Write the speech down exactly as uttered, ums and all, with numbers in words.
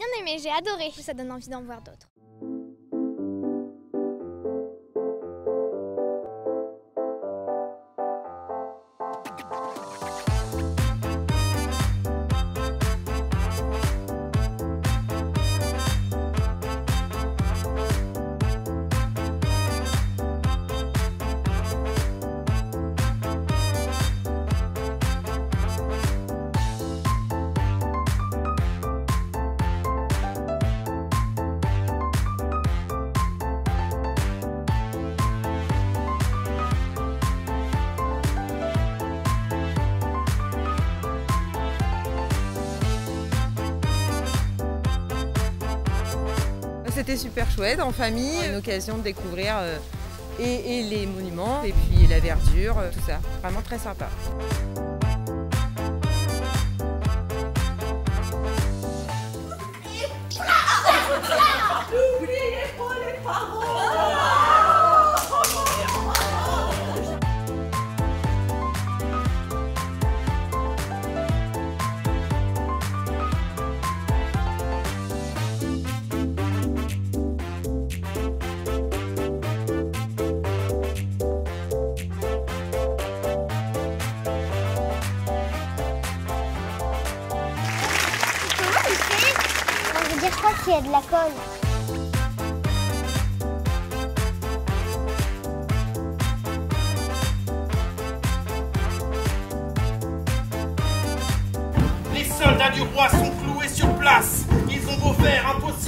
aimé, j'ai adoré. Ça donne envie d'en voir d'autres. C'était super chouette, en famille, une occasion de découvrir euh, et, et les monuments, et puis la verdure, euh, tout ça. Vraiment très sympa. N'oubliez pas les parents. Je veux dire quoi s'il y a de la colle? Les soldats du roi sont cloués sur place. Ils ont beau faire impossible.